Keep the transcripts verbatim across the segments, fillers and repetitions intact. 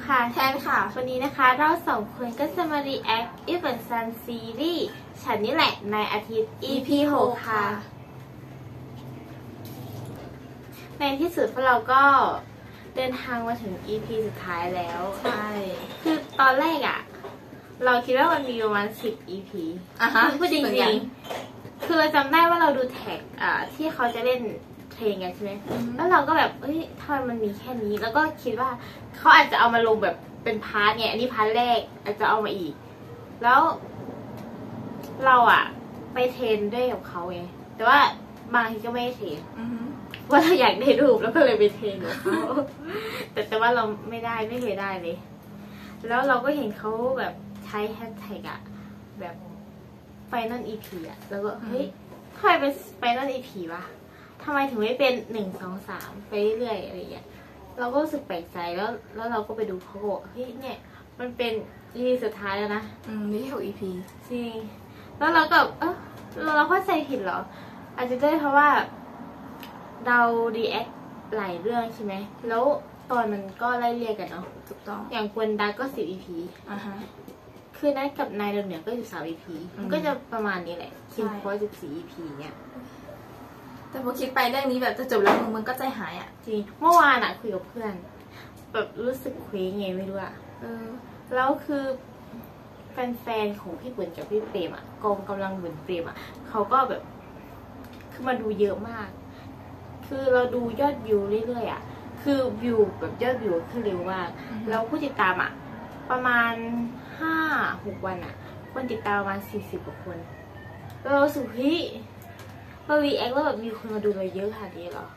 ค่ะแทนค่ะวันนี้นะคะเราสองคนก็จะมา react If and Sun ซีรีส์ฉันนี่แหละในอาทิตย์ อี พี หกค่ะในที่สุดพวกเราก็เดินทางมาถึง อี พี สุดท้ายแล้วใช่คือตอนแรกอะเราคิดว่ามันมีประมาณสิบ อี พีอ่ะฮะพูดจริงๆคือเราจำได้ว่าเราดูแท็กอ่าที่เขาจะเล่นเพลงกันใช่ไหมแล้วเราก็แบบเอ้ยทำไมมันมีแค่นี้แล้วก็คิดว่าเขาอาจจะเอามาลงแบบเป็นพาร์ทไงอันนี้พาร์ทแรกอาจจะเอามาอีกแล้วเราอะไปเทรนด้วยกับเขาไงแต่ว่าบางทีก็ไม่ได้เทรนว่าเราอยากได้รูปแล้วก็เลยไปเทรนกับเขาแต่แต่ว่าเราไม่ได้ไม่เคยได้เลยแล้วเราก็เห็นเขาแบบใช้แฮชแท็กอะแบบไฟนอล อี พี อะแล้วก็เฮ้ยทำไมเป็นไฟนอล อี พี วะทำไมถึงไม่เป็นหนึ่งสองสามไปเรื่อยอะไรอย่างเงี้ยเราก็รู้สึกแปลกใจแล้วแล้วเราก็ไปดูเขาบอกเฮ้ยเนี่ยมันเป็น อี พี สุดท้ายแล้วนะอืมนี่แค่ อี พีจริงแล้วเราก็เออเราเข้าใจผิดเหรออาจจะด้วยเพราะว่าเรา react หลายเรื่องใช่ไหมแล้วตอนมันก็ไล่เรียกกันเนาะถูกต้องอย่างกวนดาก็สิบ อี พีอ่าฮะคือนัดกับนายเดิมเหนือก็อยู่สาม อี พี มันก็จะประมาณนี้แหละคิมโพสสิบสี่ อี พี เนี่ยแต่พอคิดไปเรื่องนี้แบบจะจบแล้วมันก็ใจหายอ่ะจริงเมื่อวานอะคุยกับเพื่อนแบบรู้สึกเคว้งไงไม่รู้อะเออแล้วคือแฟนๆของพี่ปุ่นกับพี่เปรมอะกองกำลังเหมือนเปรมอะเขาก็แบบคือมาดูเยอะมากคือเราดูยอดวิวเรื่อยๆอะคือวิวแบบยอดวิวขึ้นเร็วมากแล้วผู้ติดตามอะประมาณห้าหกวันอะคนติดตามประมาณสี่สิบกว่าคนแล้วเราสุดที่เรารีแอคแล้วแบบมีคนมาดูเราเยอะขนาดนี้เหรอ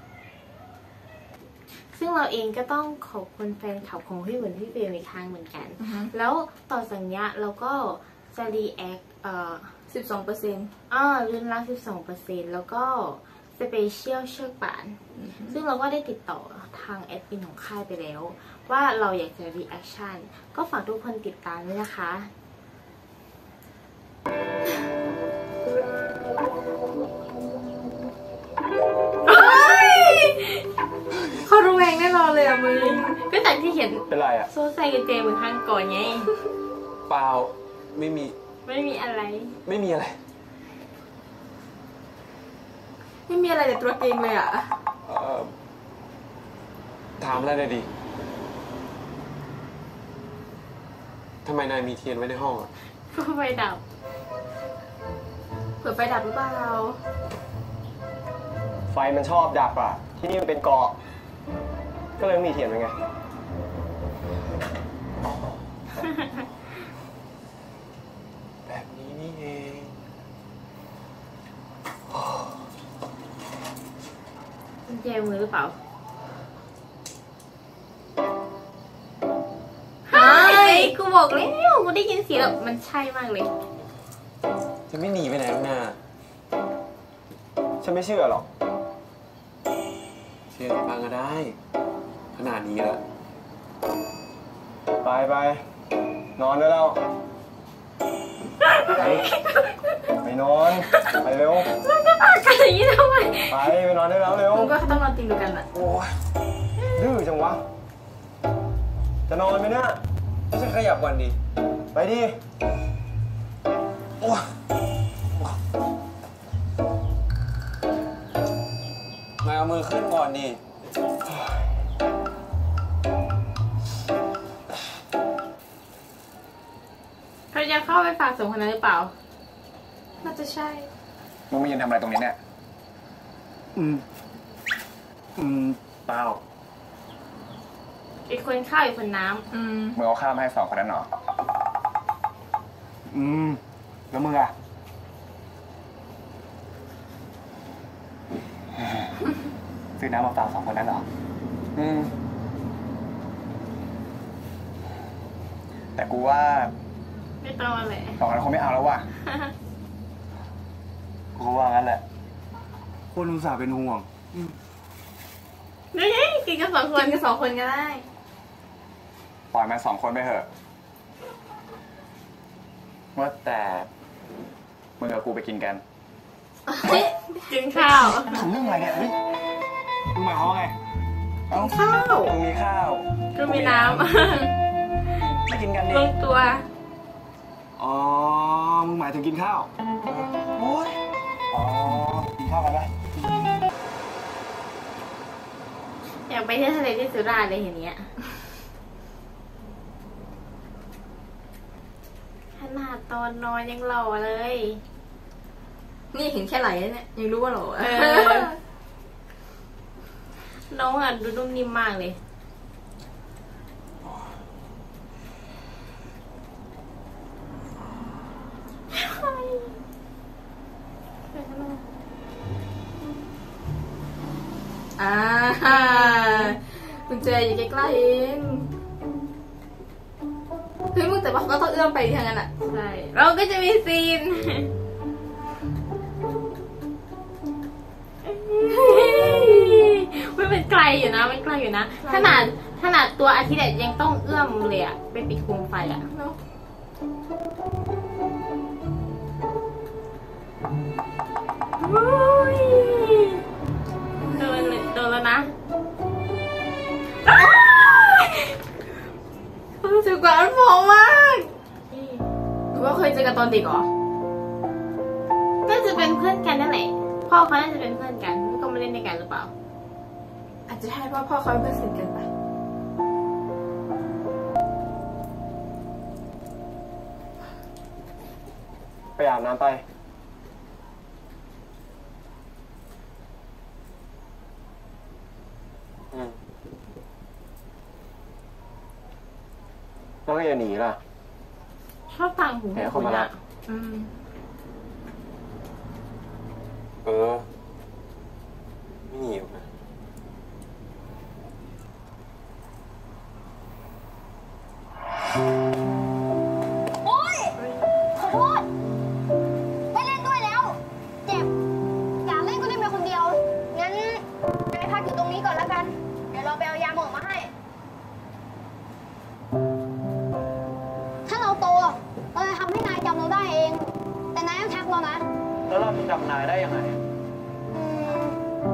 ซึ่งเราเองก็ต้องขอบคุณแฟนคลับของพี่เหมือนพี่เปรมอีกทางเหมือนกัน uh-huh. แล้วต่อจากนี้เราก็จะรีแอคเอ่อสิบสองเปอร์เซ็นต์อ่ารุ่นละสิบสองเปอร์เซ็นต์แล้วก็สเปเชียลเชือกป่าน uh-huh. ซึ่งเราก็ได้ติดต่อทางแอดมินของค่ายไปแล้วว่าเราอยากจะรีแอคชั่นก็ฝากทุกคนติดตามด้วยนะคะเขาระแวงแน่นอนเลยอะมึงก็จากที่เห็นเป็นไรอะโซ่ใส่กันเจมือข้างก่อนไงเปล่าไม่มีไม่มีอะไรไม่มีอะไรไม่มีอะไรแต่ตัวเองเลยอะเอ่อถามอะไรเลยดิทำไมนายมีเทียนไว้ในห้องอะก็ไฟดับเผื่อไฟดับหรือเปล่าไฟมันชอบดับอะที่นี่มันเป็นเกาะก็เลยมีเทียนไว้ไงแบบนี้นี่เองกุญแจมือหรือเปล่าเฮ้ยกูบอกแล้วกูได้ยินเสียงแบบมันใช่มากเลยจะไม่หนีไปไหนหรอกนะฉันไม่เชื่อหรอกเชื่อฟังก็ได้ขนาดนี้แล้วไปไปนอนได้แล้วไปไปนอนไปเร็วมันจะปากกันอย่างนี้ทำไมไปไปนอนได้แล้วเร็วมึงก็ต้องนอนตีนดูกันแหละโอ้ยดื้อจังวะจะนอนไหมเนี่ยไม่ใช่ขยับวันดิไปดิโอ้ยมาเอามือขึ้นก่อนดิเขาจะเข้าไปฝากสองคนนั้นหรือเปล่าน่าจะใช่มึงมายืนทำอะไรตรงนี้เนี่ยอืมอืมเปล่าอีกคนข้าวอีกคนน้ำอืมมึงเอาข้าวมาให้สองคนนั้นเหรออืมแล้วมึงอะซื้อน้ำมาฝากสองคนนั้นเหรออืมแต่กูว่าไม่ต้องอะไรสองคนนั้นคงไม่เอาแล้วว่ะกูว่างั้นแหละคนอุตส่าห์เป็นห่วงนี่กินกันสองคนกินกันสองคนก็ได้ปล่อยมันสองคนไปเถอะว่าแต่มึงกับกูไปกินกันกินข้าวทำเรื่องอะไรเนี่ยเฮ้ยมึงหมายความว่าไงข้าวมึงมีข้าวก็มีน้ำกินกันดิลงตัวอ๋อ มึงหมายถึงกินข้าวโอ้ยอ๋อ กินข้าวกันไหมอยากไปเที่ยวทะเลที่สุราษฎร์เลยเห็นเนี้ยขนาดตอนนอนยังหล่อเลยนี่เห็นแค่ไหลเนี่ยยังรู้ว่าหรอเออ น้องอ่ะดูนุ่มนิ่มมากเลยอ่ากุญแจอยู่ใกล้ๆเองเฮ้ยมึงแต่ว่าเขาก็ต้องเอื้อมไปทางนั้นอ่ะใช่ เราก็จะมีซีน มันเป็นไกลอยู่นะ มันไกลอยู่นะ ขนาดขนาดตัวอาทิตย์ยังต้องเอื้อมเลยอะไปปิดโคมไฟอะเนาะโดนเลยโดนแล้วนะรู้สึกว่าอันฟองมากหรือว่าเคยเจอกันตอนเด็กเหรอน่าจะเป็นเพื่อนกันนั่นแหละพ่อเขาน่าจะเป็นเพื่อนกันก็มาเล่นด้วยกันหรือเปล่าอาจจะให้พ่อพ่อเขาเป็นเพื่อนสนิทกันปะไปอาบน้ำไป อืมแล้วก็อย่าหนีล่ะชอบต่างหูแหมเข้ามาละอืมเออ ไม่หนีหรอกนะโอ๊ย ขอโทษ ไม่เล่นด้วยแล้ว เจ็บ อยากเล่นก็เล่นไปคนเดียว งั้นไปพักอยู่ตรงนี้ก่อนแล้วกัน เดี๋ยวเราไปเอายาหมองมาให้ ถ้าเราโตเราจะทำให้นายจำเราได้เอง แต่นายต้องทักเรานะแล้วเราจะจำนายได้ยังไงอืม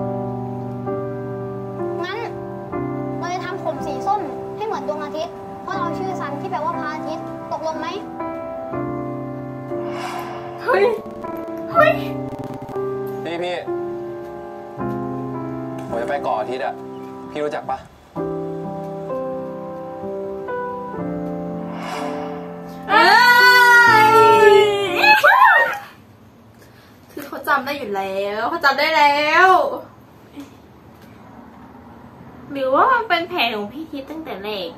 งั้นเราจะทำผมสีส้มให้เหมือนดวงอาทิตย์ เพราะเราชื่อซันที่แปลว่าพระอาทิตย์ ตกลงไหมเฮ้ย เฮ้ยพี่พี่ ผมจะไปเกาะอาทิตย์อ่ะ พี่รู้จักปะเอ้ยคือเขาจำได้อยู่แล้วเขาจำได้แล้วหรือว่ามันเป็นแผนของพี่ทิพย์ตั้งแต่แรก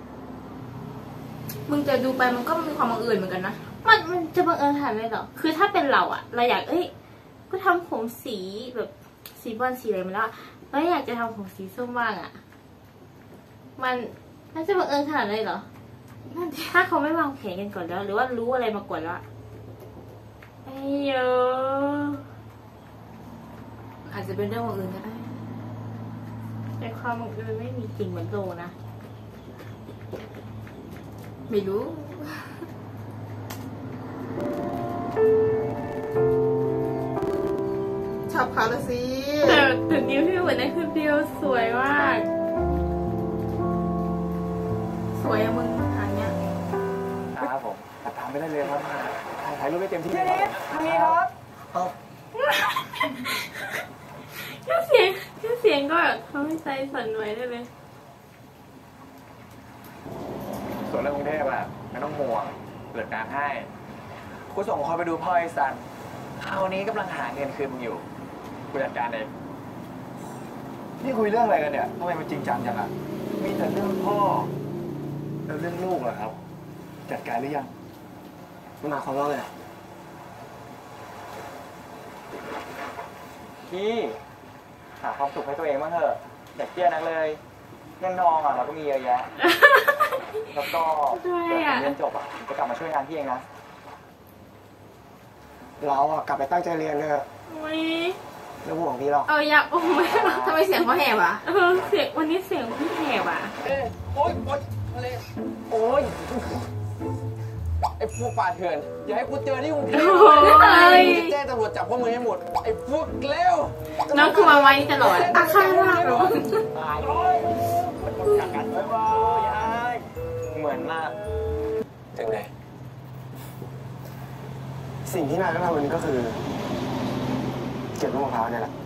มึงจะดูไปมันก็มีความบังเอิญเหมือนกันนะมันมันจะบังเอิญขนาดนั้นเหรอ คือถ้าเป็นเราอะเราอยาก เอ้ย ก็ทำผมสีแบบสีบอลสีอะไรมาแล้วเอ้ยอยากจะทำผมสีส้มบ้างอะมันมันจะบังเอิญขนาดนั้นเหรอ ถ้าเขาไม่วางแผนกันก่อนแล้ว หรือว่ารู้อะไรมาก่อนแล้วไอ้เยอะอาจจะเป็นเรื่องบังเอิญก็ได้แต่ความบังเอิญไม่มีจริงเหมือนโลนะไม่รู้ ชอบเขาละสิแต่แต่นิ้วที่เหมือนนั่นคือเดียวสวยมากสวยอะมึงหางเนี้ยครับผมตามไปได้เลยครับถ่ายรูปได้เต็มที่เลยทางนี้ครับเอาแค่เสียงแค่เสียงก็แบบทำให้ใจสั่นไหวได้เลยส่วนเรื่องกรุงเทพอะไม่ต้องห่วงเปิดการให้กูส่งคอยไปดูพ่อไอ้ซันคราวนี้กำลังหาเงินคืนมึงอยู่กูจัดการเองนี่คุยเรื่องอะไรกันเนี่ยทำไมมันจริงจังจังอะมีแต่เรื่องพ่อแล้วเรื่องลูกเหรอครับ จัดการหรือยังมันมาความว่าไงพี่หาความสุขให้ตัวเองบ้างเถอะอย่าเครียดนักเลยเงินทองอ่ะเราก็มีเยอะแยะ แล้วก็ด้วยเดี๋ยวผอ่ะมเรียนจบอ่ะผมจะกลับมาช่วยงานพี่เองนะ เราอ่ะกลับไปตั้งใจเรียนเถอะอุ๊ยไม่ห่วงพี่หรอกเอาอยากโอ้ยทำไมเสียงเขาแหบอ่ะเออเสียงวันนี้เสียงพี่แหบอ่ะเอ้ยโอ๊ยโอ๊ยอะไรโอ๊ยไอ้พวกป่าเถื่อนอย่าให้กูเจอที่กรุงเทพโอ้ยกูจะแจ้งตำรวจจับพวกมึงให้หมดไอ้พวกเลวน้องคือมาไว้ตลอดอาฆาตมากเหรอตายโอ๊ยมันกัดกันบ๊ายบายยายเหมือนมากถึงไหนสิ่งที่นายต้องทำวันนี้ก็คือ เก็บลูกมะพร้าวเนี่ยแหละ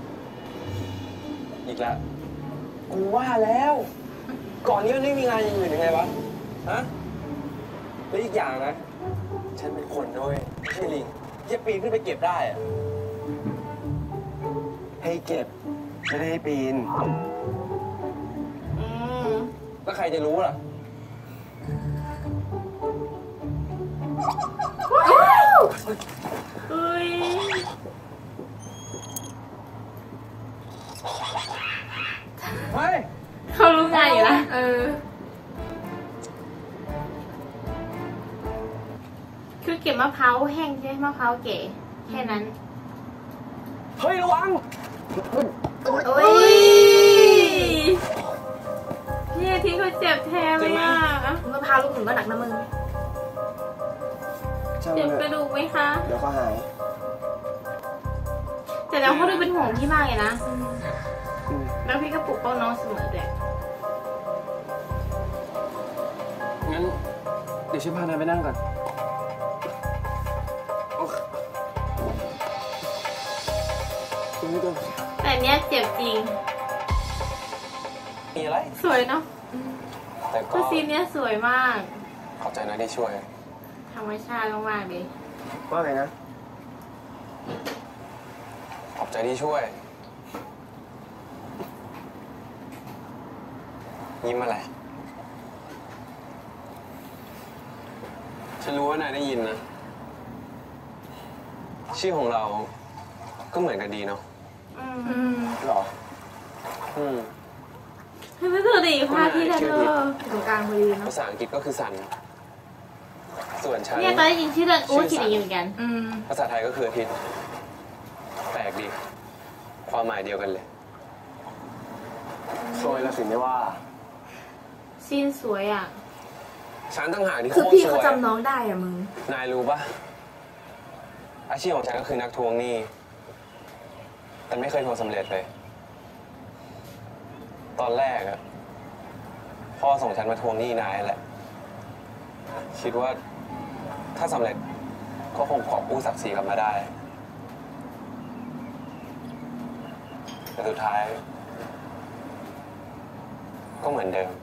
อีกแล้วกูว่าแล้ว ก่อนนี้มันไม่มีงานอย่างอื่นยังไงวะฮะแล้วอีกอย่างนะ ฉันเป็นคนด้วยไม่ใช่ลิงจะปีนขึ้นไปเก็บได้อะให้เก็บไม่ได้ให้ปีนอืมแล้วใครจะรู้ล่ะอุ้ยเฮ้ยเขารู้งานอยู่นะเออคือเก็บมะพร้าวแห้งใช่ไหมมะพร้าวเก๋แค่นั้นเฮ้ย ระวังโอ้ยพี่อาทิตย์เขาเจ็บแทนเลยอ่ะมะพร้าวลูกหนึ่งก็หนักนะมึงช่างเจ็มับนกเถระอะดูกไหมคะเดี๋ยวก็หายแต่แล้วเขาดูเป็นห่วงพี่มากเลยนะอืมแล้วพี่ก็ปลุกป้องน้องเสมอด้วยงั้น เดี๋ยวฉันพานายไปนั่งก่อนไม่ต้องแต่เนี้ยเจ็บจริงมีอะไรสวยเนาะแต่ก็คือซีนเนี้ยสวยมากขอบใจนะที่ช่วยธรรมชาติมากๆเลยว่าไงนะขอบใจที่ช่วย ยิ้มอะไร ฉันรู้ว่านายได้ยินนะ ชื่อของเราก็เหมือนกันดีเนาะอืมอืมหรออืมให้ไม่ดูดิพระอาทิตย์อะเธอตรงกลางพอดีเนาะภาษาอังกฤษก็คือสัน ส่วนฉันเนี่ยตอนได้ยินชื่อเรื่องอู้คิดอย่างนี้เหมือนกันอืมภาษาไทยก็คืออาทิตย์ แปลกดี ความหมายเดียวกันเลยสวยละสิไม่ว่าซีนสวยอ่ะฉันตั้งหากที่โคคือตรพี่สเขาวยจำน้องได้อะมึงนายรู้ปะอาชีพของฉันก็คือนักทวงหนี้ แต่ไม่เคยทวงสำเร็จเลย ตอนแรกอะพ่อส่งฉันมาทวงหนี้นายแหละ คิดว่าถ้าสำเร็จก็คงกอบกู้ศักดิ์ศรีกลับมาได้ แต่สุดท้าย ก็เหมือนเดิม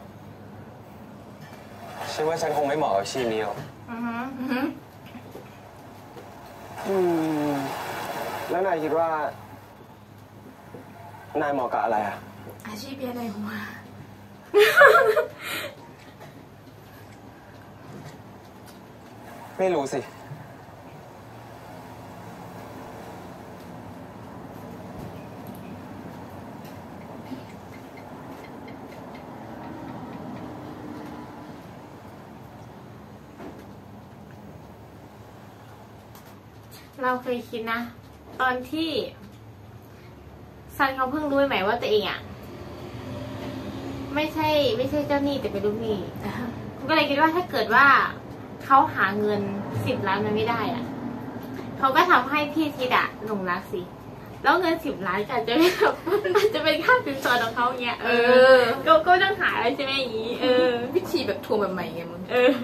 ฉันว่าฉันคงไม่เหมาะกับอาชีพนี้หรอกอือฮึอืม แล้วนายคิดว่า นายเหมาะกับอะไรอ่ะอาชีพเพี้ยในหัวไม่รู้สิเราเคยคิดนะ ตอนที่ซันเขาเพิ่งรู้ใหม่ว่าตัวเองอ่ะ ไม่ใช่ ไม่ใช่เจ้าหนี้แต่เป็นลูกหนี้ก็เลยคิดว่าถ้าเกิดว่าเขาหาเงินสิบล้านมันไม่ได้อ่ะเขาก็ทำให้พี่ทิดอะหลงรักสิ แล้วเงินสิบล้านก็อาจจะเป็นแบบอาจจะเป็นค่าสินสอดของเขาเงี้ยเออก็ก็ต้องหาอะไรใช่ไหมอย่างนี้เออวิธีแบบทวงแบบใหม่ไงมึงเออ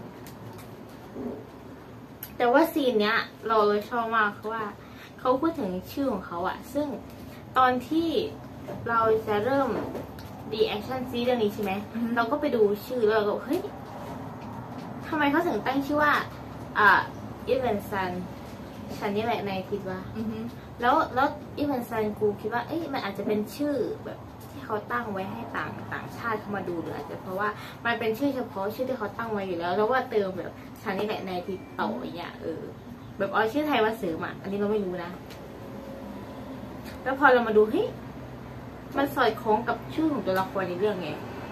แต่ว่าซีนเนี้ย เราเลยชอบมากเพราะว่าเขาพูดถึงชื่อของเขาอะซึ่งตอนที่เราจะเริ่ม reaction ซีเรื่องนี้ใช่ไหมอือฮึเราก็ไปดูชื่อแล้วเราก็เฮ้ยทำไมเขาถึงตั้งชื่อว่า อ่าอีเวนซันฉันนี่แหละนายคิดว่าอือฮึแล้วแล้วอีเวนซันกูคิดว่าเอ้ยมันอาจจะเป็นชื่อแบบที่เขาตั้งไว้ให้ต่างต่างชาติเข้ามาดูหรืออาจจะเพราะว่ามันเป็นชื่อเฉพาะชื่อที่เขาตั้งไว้อยู่แล้ว แล้วว่าเติมแบบฉันนี่แหละนายทิดต่ออย่างเงี้ยเออแบบเอาชื่อไทยมาเสริมอ่ะอันนี้เราไม่รู้นะ แล้วพอเรามาดูเฮ้ยมันสอดคล้องกับชื่อของตัวละครในเรื่องไง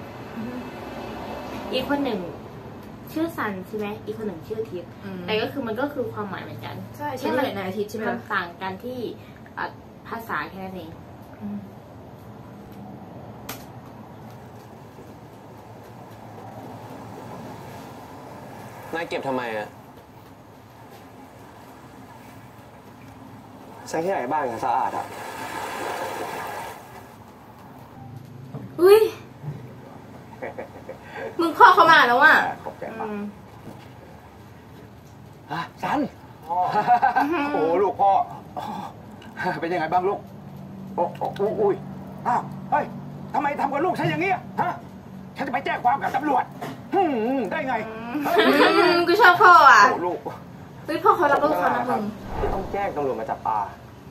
อีกคนหนึ่งชื่อซันใช่ไหมอีกคนหนึ่งชื่อทิพย์อืมแต่ก็คือมันก็คือความหมายเหมือนกันใช่ใช่ไหมในอาทิตย์ใช่ไหมมันล่ะต่างกันที่อ่ะภาษาแค่นั้นเองอืมนายเก็บทำไมอะใช้ที่ไหนบ้างอะสะอาดอ่ะอุ้ย มึงพ่อเขามาแล้วอ่ะขอบใจอืมากมฮะสันพ่อโอ้ลูกพ่อเป็นยังไงบ้างลูกโอ้โอ้อุ้ยอ้าวเฮ้ยทำไมทำกับลูกฉันอย่างนี้ฮะฉันจะไปแจ้งความกับตำรวจได้ไงกูชอบพ่ออ่ะโอ้ลูกเฮ้ยพ่อเขารักลูกเขานะมึงที่ต้องแจ้งตำรวจมาจับปลา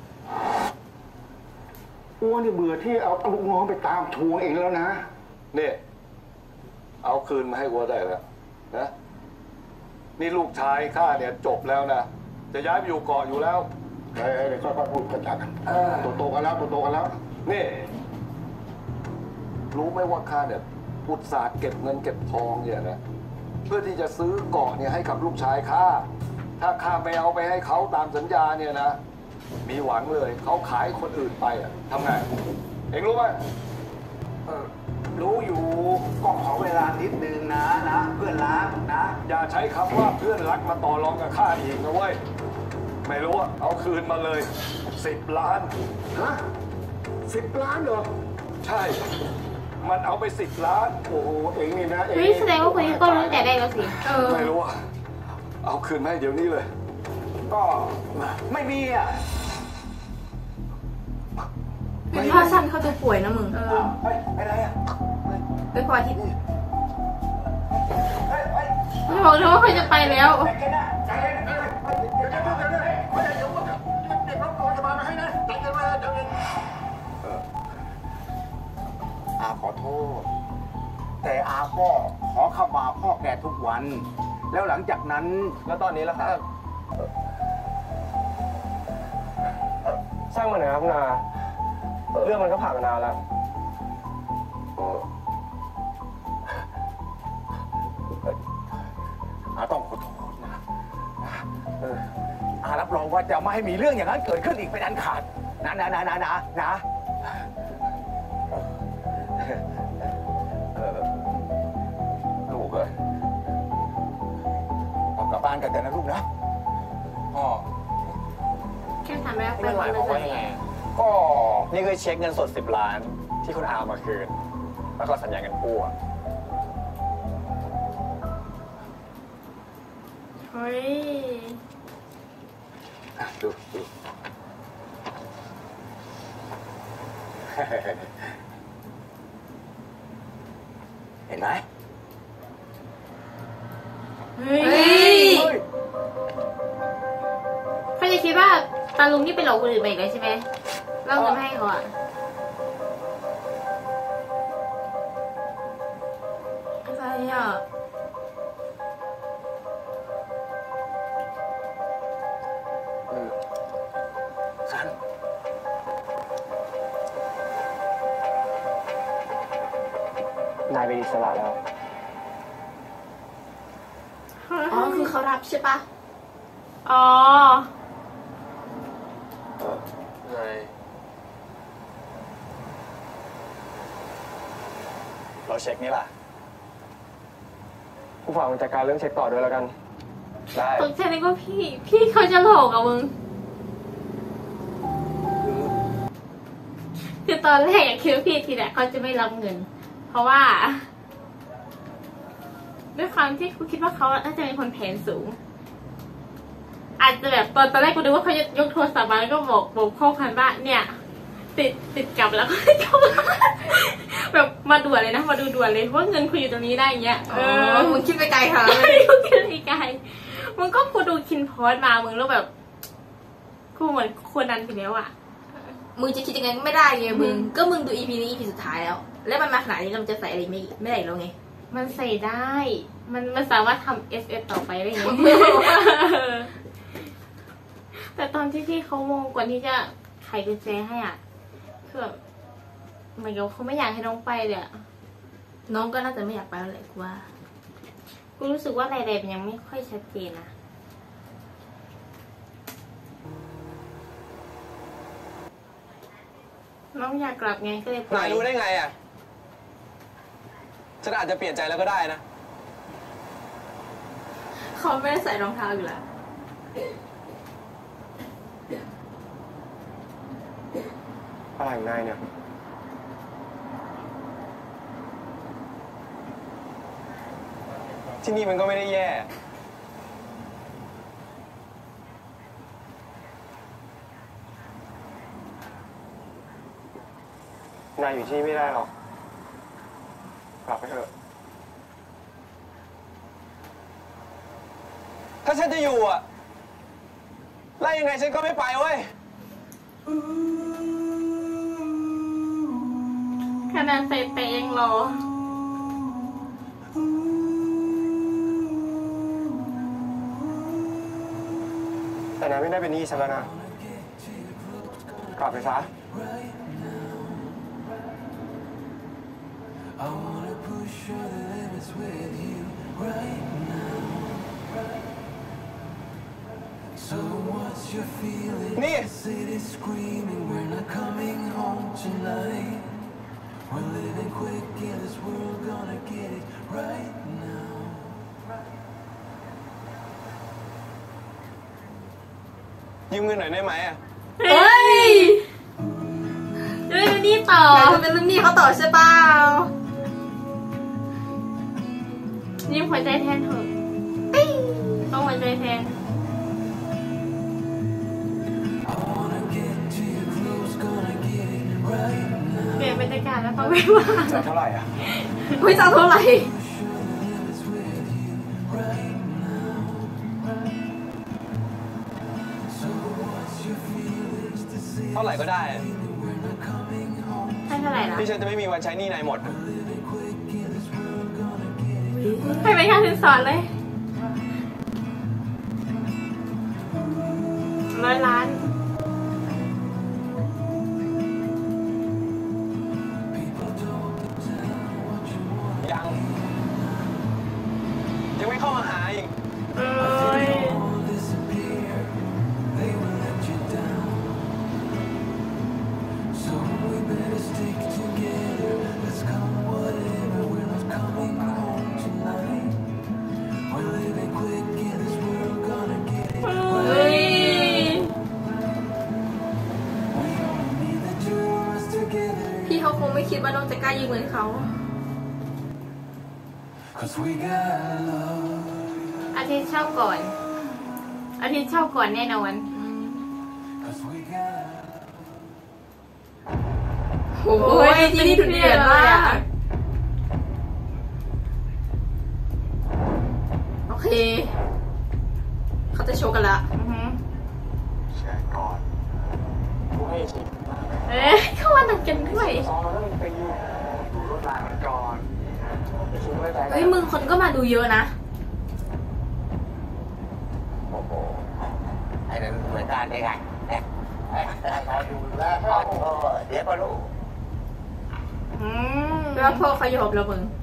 อ้วนนี่เบื่อที่เอาลูกน้องไปตามทวงเองแล้วนะนี่เอาคืนมาให้วัวได้แล้วนะนี่ลูกชายข้าเนี่ยจบแล้วนะจะย้ายไปอยู่เกาะอยู่แล้วเฮ้ยเดี๋ยวค่อยๆพูดกันจากกันโตๆกันแล้วโตๆกันแล้วนี่รู้ไหมว่าข้าเนี่ยอุตส่าห์เก็บเงินเก็บทองเนี่ยนะเพื่อที่จะซื้อเกาะเนี่ยให้กับลูกชายข้าถ้าข้าไม่เอาไปให้เขาตามสัญญาเนี่ยนะมีหวังเลยเขาขายคนอื่นไปอ่ะทำไงเอ็งรู้ไหมเออรู้อยู่ก็ขอเวลานิดนึงนะนะเพื่อนรักนะอย่าใช้คำว่าเพื่อนรักมาต่อรองกับข้าอีกนะเว้ยไม่รู้อะเอาคืนมาเลยสิบล้านฮะสิบล้านเหรอใช่ มันเอาไปสิบล้านโอ้โหเองนี่นะเองเฮ้ยแสดงว่าคนนี้ก็รู้แต่ได้แล้วสิเออไม่รู้อะเอาคืนมาให้เดี๋ยวนี้เลยก็ไม่มีอ่ะพ่อสั้นเขาดูป่วยนะมึงเฮ้ยอะไรอ่ะไปพออาทิตย์เฮ้ยเฮ้ยไม่บอกเลยว่าเขาจะไปแล้วใจเย็นนะใจเย็นเดี๋ยวเดี๋ยวเดี๋ยวเดี๋ยวเดี๋ยวเดี๋ยวเด็กรถโรงพยาบาลมาให้นะใจเย็นมาใจเย็นอาขอโทษ แต่อาก็ขอขมาพ่อแกทุกวัน แล้วหลังจากนั้นแล้วตอนนี้ล่ะครับช่างมันนะครับนาเรื่องมันก็ผ่านมานานแล้วอาต้องขอโทษนะเอออารับรองว่าจะไม่ให้มีเรื่องอย่างนั้นเกิดขึ้นอีกเป็นอันขาดนะนะนะนะนะนะเออลูกเอ้ยเอากลับบ้านกันเถอะนะลูกนะพ่อแค่ทำแล้วนี่มันหมายความว่ายังไงก็นี่คือเช็คเงินสดสิบล้านที่คุณอาเอามาคืน แล้วก็สัญญาเงินกู้อะเฮ้ยอ่ะดูดูเห็นไหมเฮ้เฮ้ยยเขาจะคิดว่าตาลุงนี่เป็นหลอกคนอื่นไปอีกแล้วใช่ไหมเราเงินให้เขาอ่ะอะไรอ่ะเออสันนายเป็นอิสระแล้วอ๋อ คือเขารับใช่ปะอ๋อไงเราเช็คนี่ล่ะผู้ฝากมันจัดการเรื่องเช็คต่อด้วยแล้วกันได้ตกใจนึกว่าพี่ พี่เขาจะหลอกกับมึง คือตอนแรกอยากคิดว่าพี่ทีแรกเขาจะไม่รับเงิน เพราะว่า ด้วยความที่กูคิดว่าเขาน่าจะเป็นคนแผนสูง อาจจะแบบตอนตอนแรกกูดูว่าเขาจะยกโทรศัพท์มาแล้วก็บอกบอกข้อความว่าเนี่ย ติดติดกลับแล้วก็กลับมาแบบมาด่วนเลยนะมาดูด่วนเลยว่าเงินคุณอยู่ตรงนี้ได้อย่างเงี้ยเออ๋ออ มึงคิดไปไกลค่ะไม่รู้คิดอะไรไกลมึงก็กูดูคินพอสมามึงแล้วแบบกูเหมือนคนนั้นไปแล้วอ่ะมึงจะคิดยังไงก็ไม่ได้ไงมึง ก็มึงดู อี พี นี้ อี พี สุดท้ายแล้ว แล้วมันมาขนาดนี้เราจะใส่อะไรไม่ไม่ได้แล้วไงมันใส่ได้ มันมันสามารถทำเอสเอสต่อไปได้ไง แต่ตอนที่พี่เขามองก่อนที่จะไขกุญแจให้อ่ะคือแบบเหมือนกับเขาไม่อยากให้น้องไปเลยอะน้องก็น่าจะไม่อยากไปแล้วแหละกูว่ากูรู้สึกว่าอะไรๆมันยังไม่ค่อยชัดเจนนะน้องอยากกลับไงก็เลยปล่นาอย ยรู้ได้ไงอ่ะ ฉันอาจจะเปลี่ยนใจแล้วก็ได้นะเขาไม่ได้ใส่รองเท้าอยู่แล้วอะไรของนายเนี่ย ที่นี่มันก็ไม่ได้แย่นายอยู่ที่ไม่ได้หรอกกลับไปเถอะถ้าฉันจะอยู่อ่ะไล่ยังไงฉันก็ไม่ไปเว้ยขนาดใส่เตะยังรอแต่นายไม่ได้เป็นหนี้ฉันแล้วนะกลับไปซะ นี่ ยืมเงินหน่อยได้ไหมอ่ะเฮ้ยจะเป็นนี่ต่อแต่จะเป็นรุ่นนี้เขาต่อใช่เปล่ายิ้มหัวใจแทนเถอะปิ้งต้องหัวใจแทนเปลี่ยนบรรยากาศแล้วเขาไม่ว่าจ่ายเท่าไหร่อ่ะเฮ้ยจะเอาเท่าไหร่เท่าไหร่ก็ได้อะให้เท่าไหร่ล่ะที่ฉันจะไม่มีวันใช้หนี้นายหมดให้เป็นค่าสินสอดเลยร้อยล้านยัง ยังไม่เข้ามาหาอีกเอ้ย เฮ้ยพี่เขาคงไม่คิดว่าน้องจะกล้ายืมเงินเขาอาทิตย์เช่าก่อน อาทิตย์เช่าก่อนแน่นอนโอ้ยที่นี่ดุเดือดมาก โอเค เขาจะโชว์กันละอือหือแชร์ก่อนกูให้ชิปเอ๊ะเข้ามาหนักกันด้วยซองเราต้องไปอยู่ดูรถรางมันก่อนชิปไม่ไปเฮ้ยมึงคนก็มาดูเยอะนะโอ้โหไอ้นั่นเหมือนกันได้ไงรอดูแล้วเดี๋ยวก็รู้อืมแล้วพ่อเขายอมแล้วมึง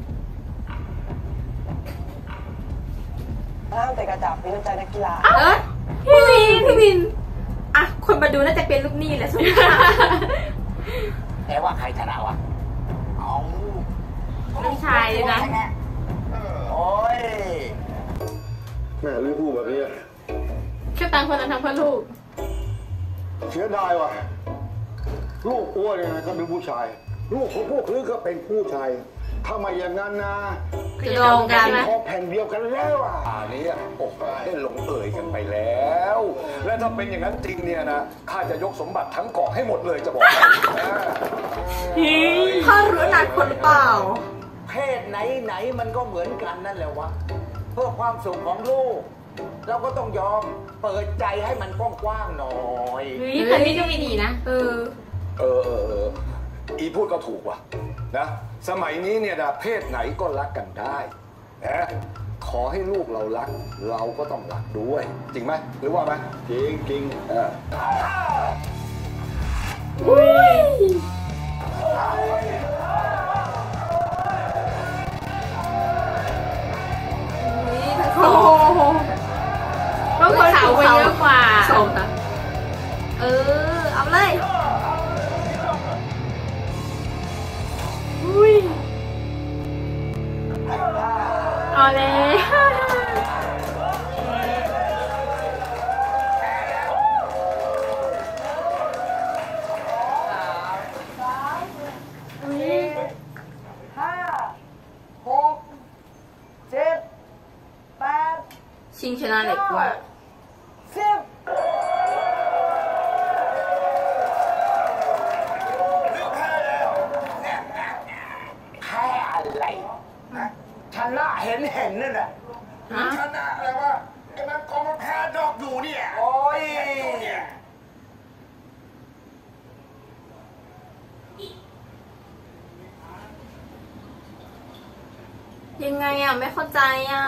ห้ามแต่กระจับมีน้ำใจนักกีฬาเอ้ยพี่วินพี่วิน อ่ะ คนมาดูน่าจะเป็นลูกหนี้แหละสุดท้ายแต่ว่าใครชนะวะเอาลูกชายเลยนะโอ้ยแม่ลือพูดแบบนี้แค่ตังคนนั้นทำเพื่อลูกเสียดายว่ะ ลูกอ้วนยังไงก็เป็นผู้ชาย ลูกของพวกลือก็เป็นผู้ชายถ้าไม่อย่างนั้นนะจะลองกันนะพอแผ่นเดียวกันแล้วอ่ะอันนี้โอ้โหได้ลงเอยกันไปแล้ว และถ้าเป็นอย่างนั้นจริงเนี่ยนะข้าจะยกสมบัติทั้งเกาะให้หมดเลยจะบอกให้นะพ่อรู้อนาคตหรือเปล่าเพศไหนไหนมันก็เหมือนกันนั่นแหละวะ เพื่อความสุขของลูก เราก็ต้องยอมเปิดใจให้มันกว้างๆหน่อยเฮ้ยแต่นี่ก็ไม่ดีนะเออเออเออเอออีพูดก็ถูกว่ะนะสมัยนี้เนี่ยนะเพศไหนก็รักกันได้นะขอให้ลูกเรารัก เราก็ต้องรักด้วย จริงไหมหรือว่าไหมจริงจริงเออโอ้โหต้องคนเขาไปเยอะกว่าชมนะเออ เอาเลยอุ้ยเอาเลยอุ้ยห้าหกเจ็ดแปดชิงชนะเหล็กกว่าสิบเห็นเห็นนั่นแหละมันชนะอะไรวะไอ้มันกองมันแพ้ดอกอยู่เนี่ยโอ้ยยังไงอ่ะไม่เข้าใจอ่ะ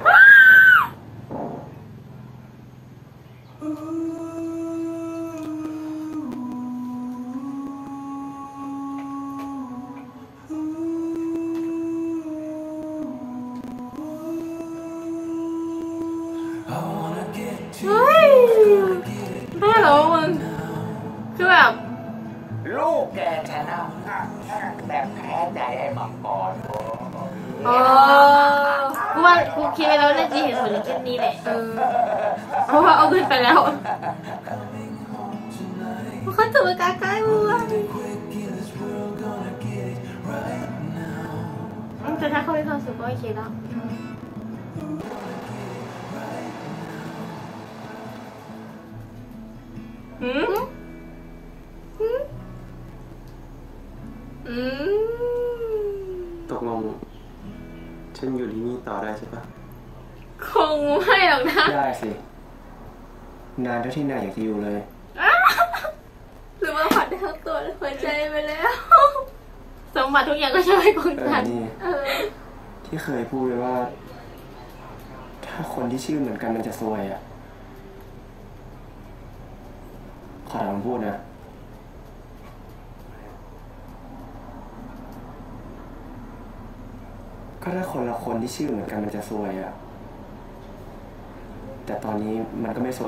เฮ้ยได้เหรอมึงคือแบบลูกแกชนะแต่แพ้ใจไอ้มังกรเออกูว่ากูคิดไปแล้วน่าจะเห็นผลแค่นี้แหละเออเพราะว่าเอาเงินไปแล้วเขาถือไปใกล้ๆมึงแต่ถ้าเขามีความสุขก็โอเคแล้วหืมหืมอืมตกลงฉันอยู่ที่นี่ต่อได้ใช่ปะคงไม่หรอกนะได้สิ นานเท่าที่นายอยากจะอยู่เลยหรือว่าผัดได้ทั้งตัวหัวใจไปแล้วสมบัติทุกอย่างก็ช่วยของเออฉันนี่เออที่เคยพูดไว้ว่า ถ้าคนที่ชื่อเหมือนกันมันจะซวยอ่ะ ขอถามพูดนะ ก็ถ้าคนละคนที่ชื่อเหมือนกันมันจะซวยอ่ะ แต่ตอนนี้มันก็ไม่ซวย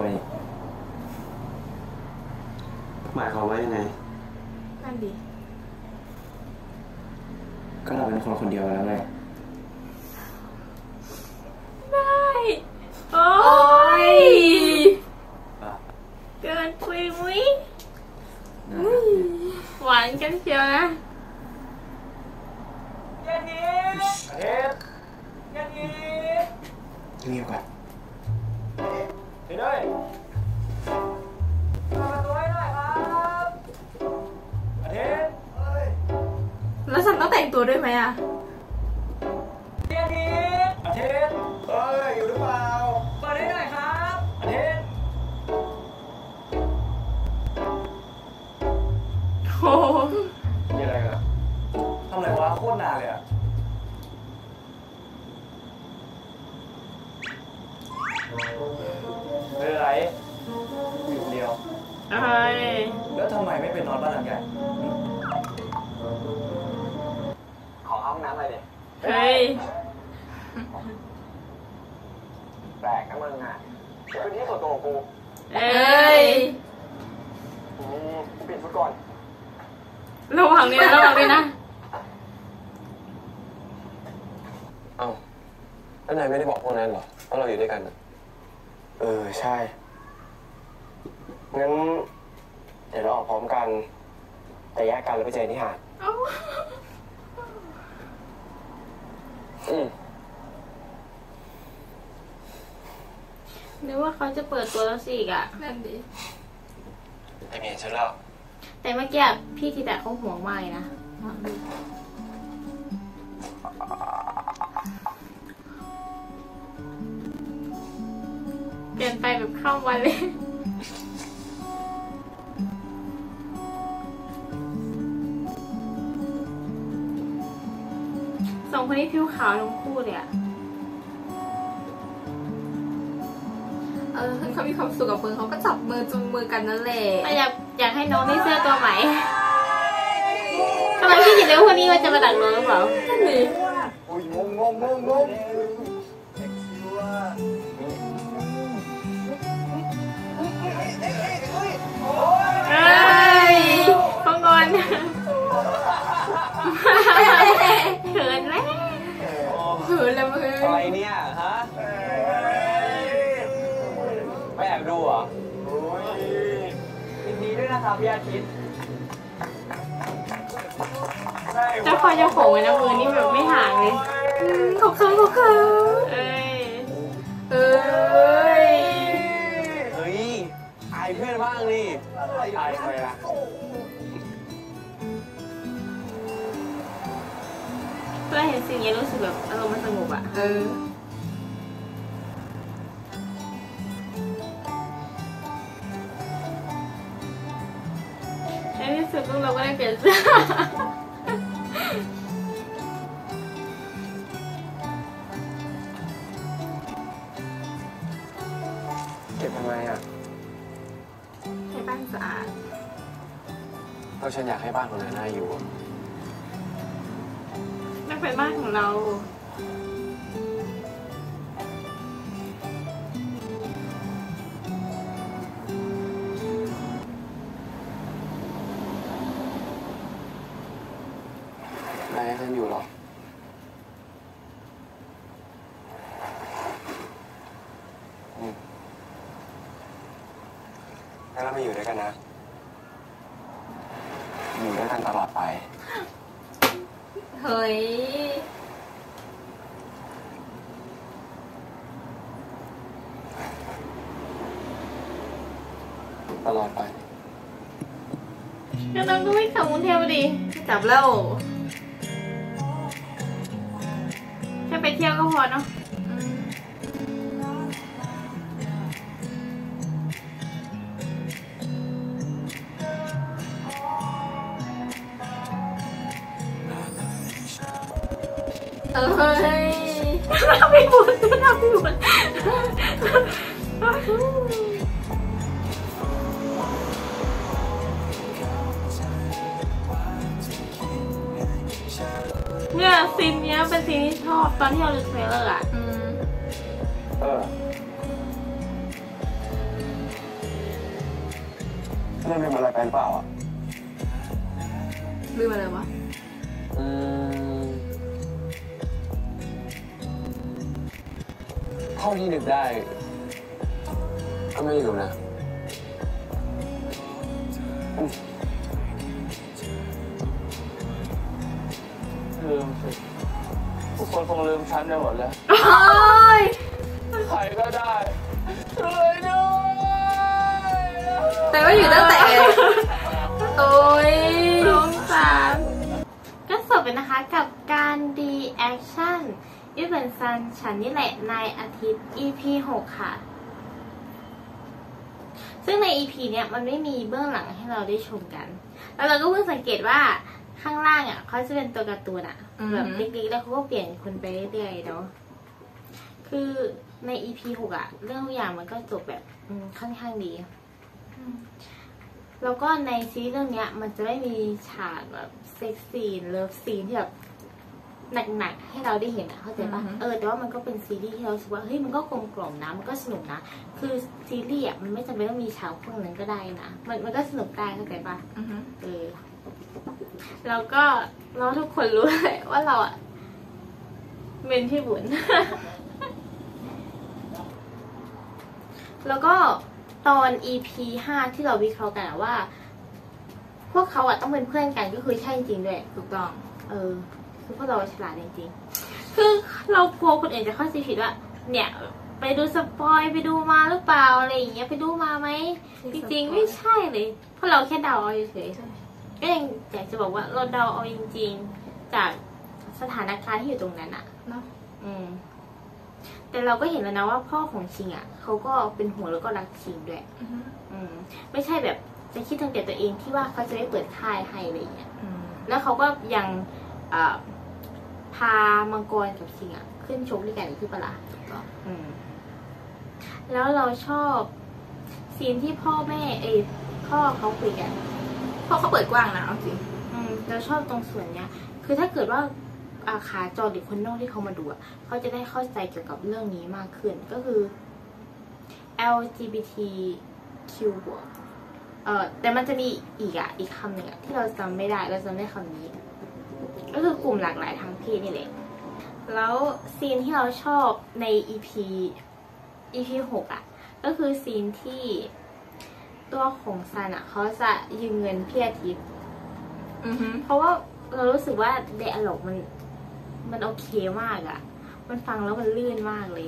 หมายความว่ายังไงนั่นดิก็เราเป็นคนคนเดียวกันแล้วไงได้โอ้ยเกินคุยมุ้ยหวานกันเชียวนะเงียบก่อนไปเลยเปิดประตูให้หน่อยครับอาทิตย์แล้วฉันต้องแต่งตัวด้วยไหมอ่ะอาทิตย์อาทิตย์เอ้ยอยู่หรือเปล่าเปิดให้หน่อยครับอาทิตย์โอ้โหมีอะไรกันทำอะไรวะโคตรนานเลยอะไม่เป็นไรอยู่คนเดียวเอ้ยแล้วทำไมไม่ไปนอนบ้านหลังใหญ่ขอห้องน้ำอะไรเนี่ยเฮ้ยแปลกนะมึงอ่ะพื้นที่ส่วนตัวของกูเอ้ยอืมกูเปลี่ยนชุดก่อนระวังด้วยนะระวังด้วยนะเอ้าแล้วนายไม่ได้บอกพวกนั้นเหรอว่าเราอยู่ด้วยกันน่ะเออ ใช่ งั้น เดี๋ยวเราออกพร้อมกัน แต่แยกกันแล้วไปเจอที่หาดเอ้าอืมนึกว่าเขาจะเปิดตัวแล้วสิอีกอะนั่นดิไม่มีฉันแล้วแต่เมื่อกี้พี่ทีแต่เขาห่วงมากเลยนะเปลี่ยนไปแบบข้ามวันเลย สองคนนี้ผิวขาวทั้งคู่เลยอะเออเขามีความสุขกับเพื่อนเขาก็จับมือจุงมือกันนั่นแหละแต่อยากอยากให้น้องได้เสื้อตัวใหม่ ทำไมพี่คิดว่าพวกนี้มันจะมาดักน้องหรือเปล่านั่นดิโอ้ยงงงงงงงเอ้ยพองอนเขินไหมเหือแล้วมึงอะไรเนี่ยฮะไม่แอบดูเหรอยินดีด้วยนะครับพี่อาทิตย์เจ้าคอยเจ้าของไว้นะมือนี่แบบไม่ห่างเลยขอบคุณขอบคุณเอ้ยเอ้ยเฮ้ยอายเพื่อนบ้างดิอายใครล่ะเพื่อเห็นสีอย่างเงี้ยรู้สึกแบบอารมณ์มันสงบอะเออในที่สุดลูกเราก็ได้เปลี่ยนเสื้อเก็บทำไมอ่ะให้บ้านสะอาดก็ฉันอยากให้บ้านคนนั้นน่าอยู่นั่นเป็นบ้านของเรานายให้ฉันอยู่หรออืมงั้นเรามาอยู่ด้วยกันนะ อยู่ด้วยกันตลอดไปเฮ้ยตลอดไปก็ต้องก็ไม่ขับกรุงเทพดิจับแล้วแค่ไปเที่ยวก็พอเนาะเฮ้ยทำไม่หมดทำไม่หมดเนี่ยซีนเนี้ยเป็นซีนที่ชอบตอนที่เราดูเทรลเลอร์อ่ะอืมเออเรื่องนี้มันอะไรไปหรือเปล่าอ่ะลืมอะไรวะอืมเท่าที่นึกได้ ก็ไม่ลืมนะอืมลืมสิทุกคนคงลืมฉันไปหมดแล้วโอ้ยใครก็ได้ช่วยด้วยแต่ว่าอยู่ตั้งแต่ โอ้ยสงสารก็จบไปนะคะกับการดีแอคชั่นยูเป็นซันฉันนี่แหละในอาทิตย์ อี พี หก ค่ะ ซึ่งใน อี พี เนี้ยมันไม่มีเบื้องหลังให้เราได้ชมกัน แล้วเราก็เพิ่งสังเกตว่าข้างล่างอ่ะเขาจะเป็นตัวการ์ตูนอ่ะอือหือแบบเล็กๆแล้วเขาก็เปลี่ยนคนไปเรื่อยๆเนาะคือใน อี พี หก อ่ะ เรื่องทุกอย่างมันก็จบแบบอืมค่อนข้างดี แล้วก็ในซีรีส์เรื่องเนี้ย มันจะไม่มีฉากแบบเซ็กซีนเลิฟซีนที่แบบหนักๆให้เราได้เห็นอะเข้าใจปะอือฮึเออแต่ว่ามันก็เป็นซีรีส์ที่เรารู้สึกว่าเฮ้ยมันก็กลมกล่อมนะมันก็สนุกนะคือซีรีส์อะมันไม่จำเป็นต้องมีฉากพวกนั้นก็ได้นะมันมันก็สนุกได้เข้าใจปะอือฮึเออแล้วก็เราทุกคนรู้เลยว่าเราอะเป็นพี่บุญ แล้วก็ตอน อี พี ห้าที่เราวิเคราะห์กันอะว่า พวกเขาอะต้องเป็นเพื่อนกันก็คือใช่จริงๆด้วยถูกต้องเออคือพวกเราฉลาดจริงๆคือเรากลัวคนอื่นจะเข้าใจผิดว่า เนี่ย ไปดูสปอยไปดูมาหรือเปล่าอะไรอย่างเงี้ยไปดูมาไหมจริงๆไม่ใช่เลยเพราะเราแค่เดาเอาเฉยๆก็ยังอยากจะบอกว่าเราเดาเอาจริงๆจากสถานการณ์ที่อยู่ตรงนั้นอะเนาะอืม แต่เราก็เห็นแล้วนะว่าพ่อของชิงอ่ะเขาก็เป็นห่วงแล้วก็รักชิงด้วยอือฮึอืม ไม่ใช่แบบจะคิดทางแต่ตัวเองที่ว่าเขาจะไม่เปิดค่ายให้อะไรอย่างเงี้ยอืมแล้วเขาก็ยังเอ่อพามังกรกับชิงอ่ะ ขึ้นชกด้วยกันอีกที่ปะล่ะถูกต้องอืม แล้วเราชอบซีนที่พ่อแม่เอยพ่อเขาคุยกันเพราะเขาเปิดกว้างนะเอาจริงอืมเราชอบตรงส่วนเนี้ย คือถ้าเกิดว่าอาขาจรหรือคนนอกที่เขามาดูอะเขาจะได้เข้าใจเกี่ยวกับเรื่องนี้มากขึ้น ก็คือ แอล จี บี ที คิว บวก เอ่อ แต่มันจะมีอีกอะอีกคำหนึ่งอะที่เราจำไม่ได้ เราจำได้คำนี้ ก็คือกลุ่มหลากหลายทางเพศนี่แหละ แล้วซีนที่เราชอบใน อี พี อี พี หกอะก็คือซีนที่ตัวของซันอะเขาจะยืมเงินพี่อาทิตย์อือฮึเพราะว่าเรารู้สึกว่าไดอะล็อกมันมันโอเคมากอะมันฟังแล้วมันลื่นมากเลย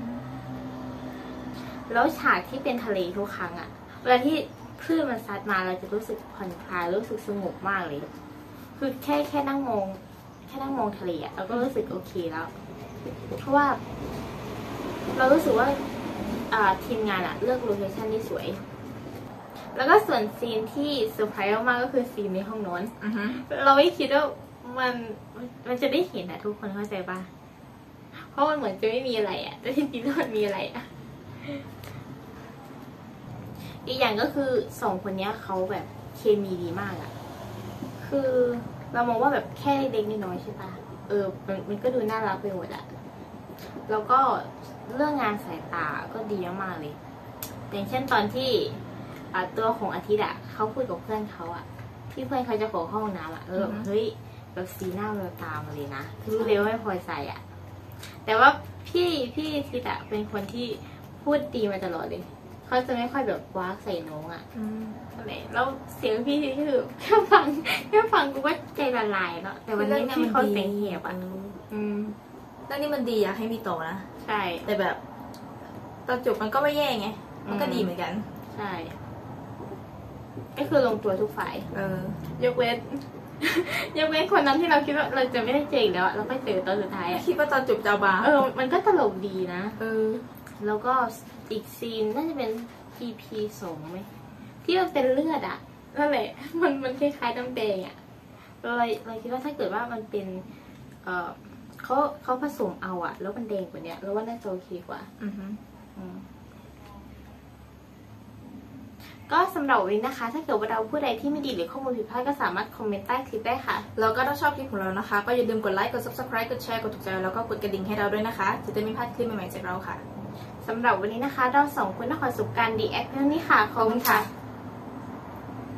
แล้วฉากที่เป็นทะเลทุกครั้งอะเวลาที่คลื่นมันซัดมาเราจะรู้สึกผ่อนคลายรู้สึกสงบมากเลย คือแค่แค่นั่งมองแค่นั่งมองทะเลอะเราก็รู้สึกโอเคแล้ว เพราะว่า เรารู้สึกว่าอ่าทีมงานอะเลือกโลเคชั่นที่สวย แล้วก็ส่วนซีนที่เซอร์ไพรส์มากๆก็คือซีนในห้องนอนอือฮึเราไม่คิดว่ามันมันจะได้เห็นอะทุกคนเข้าใจปะเพราะมันเหมือนจะไม่มีอะไรอะแต่ที่จริงแล้วมันมีอะไรอะอีกอย่างก็คือสองคนเนี้ยเขาแบบเคมีดีมากอะคือเรามองว่าแบบแค่เล็กๆน้อยๆใช่ปะเออมันมันก็ดูน่ารักไปหมดอะแล้วก็เรื่องงานสายตาก็ดีมากๆเลยอย่างเช่นตอนที่อ่าตัวของอาทิตย์อะเขาพูดกับเพื่อนเขาอะที่เพื่อนเขาจะขอเข้าห้องน้ำอะเออแบบเฮ้ยแบบสีหน้าเราตามมาเลยนะคือรู้เลยว่าไม่พอใจอะแต่ว่าพี่พี่อาทิตย์อะเป็นคนที่พูดดีมาตลอดเลยเขาจะไม่ค่อยแบบว้าใส่น้องอะอืมอะไรแล้วเสียงพี่ที่คือแค่ฟังแค่ฟังกูก็ใจละลายแล้วแต่วันนี้พี่เขาเสียงเหียบอ่ะอืมเรื่องนี้มันดีอยากให้มีต่อนะใช่แต่แบบตอนจบมันก็ไม่แย่ไง มันก็อืมดีเหมือนกันใช่ ก็คือลงตัวทุกฝ่ายเออยกเว้น ยกเว้นคนนั้นที่เราคิดว่าเราจะไม่ได้เจออีกแล้วอะเราไปเจอตอนสุดท้ายอ่ะคิดว่าตอนจบจะเอาบาร์เออ มันก็ตลกดีนะเออแล้วก็อีกซีนน่าจะเป็น อี พี สองไหมที่มันเป็นเลือดอ่ะนั่นแหละ มันมันคล้ายๆน้ำแดงอ่ะเราเลยเราคิดว่าถ้าเกิดว่ามันเป็น เออเขาเขาผสมเอาอ่ะ แล้วมันแดงกว่าเนี้ยเราว่าน่าจะโอเคกว่าอือฮึอืมก็สำหรับวันนี้นะคะ ถ้าเกิดว่าเราพูดอะไรที่ไม่ดีหรือข้อมูลผิดพลาดก็สามารถคอมเมนต์ใต้คลิปได้ค่ะแล้วก็ถ้าชอบคลิปของเรานะคะ ก็อย่าลืมกดไลค์ กด ซับสไครบ์ กดแชร์ กดถูกใจ แล้วก็กดกระดิ่งให้เราด้วยนะคะ จะได้ไม่พลาดคลิปใหม่ๆจากเราค่ะสำหรับวันนี้นะคะ เราสองคนนครสุขการดีแอคเท่านี้ค่ะขอบคุณค่ะ